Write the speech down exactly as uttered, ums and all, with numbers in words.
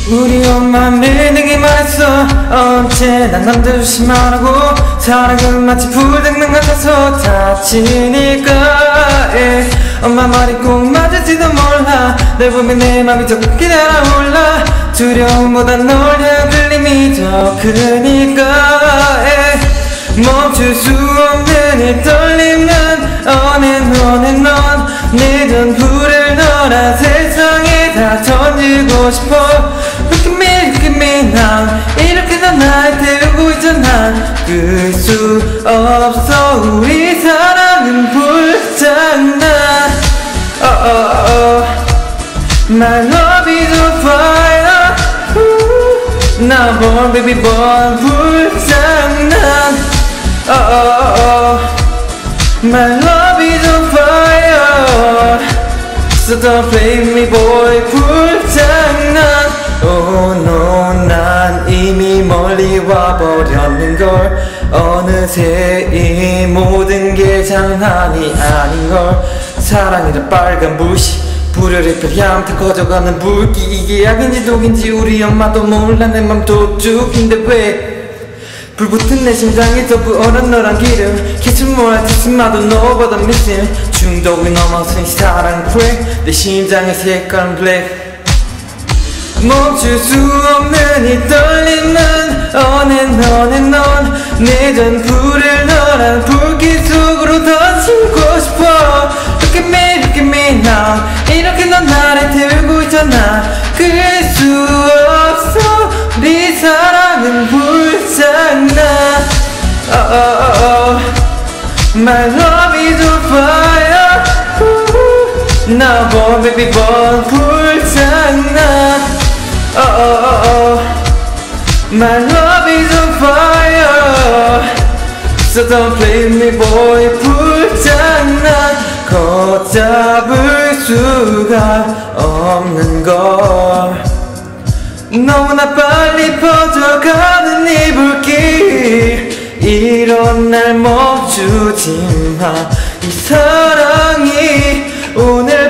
우리 엄마 늘 내게 말했어. 언제나 남들 조심하라고. 사랑은 마치 불닭난 같아서 다치니까. 예. 엄마 말이 꼭 맞을지도 몰라. 널 보면 내 맘이 더 크게 날아올라. 두려움보다 널 향한 끌림이 더 크니까. 예. 멈출 수 없는 이 떨림은 on and on and on. 내 전부를 너라 세상에 다 던지고 싶어. Look at me, look at me now. 이렇게 넌 날 태우고 있잖아. 끌 수 없어. 우리 사랑은 불장난. Oh oh oh. My love is on fire. Now born baby born 불장난. Oh oh oh. My love is on fire. So don't play me boy. 불장난. Oh no, 난 이미 멀리 와버렸는걸. 어느새 이 모든 게 장난이 아닌걸. 사랑이란 빨간 불씨, 불을 입혀 향타 커져가는 불기. 이게 약인지 독인지 우리 엄마도 몰라. 내 맘 도둑인데 왜 불 붙은 내 심장이 더 부어란 너란 기름. 기술 뭐라 짓마도 너보다 missing. 중독이 넘어선 이 사랑 crack. 내 심장의 색깔은 black. 멈출 수 없는 이 떨림은 on and on and on. 내 전부를 너란 불길 속으로 던지고 싶어. Look at me, look at me now. 이렇게 넌 나를 태우고 있잖아. 끌 수 없어. 우리 사랑은 불장난. Oh oh oh oh. My love is on fire. Now born baby born 불장난. Oh oh oh oh. My love is on fire. So don't play me boy. 불장난. 걷잡을 수가 없는 걸. 너무나 빨리 퍼져가는 이 불길. 이런 날 멈추지 마. 이 사랑이 오늘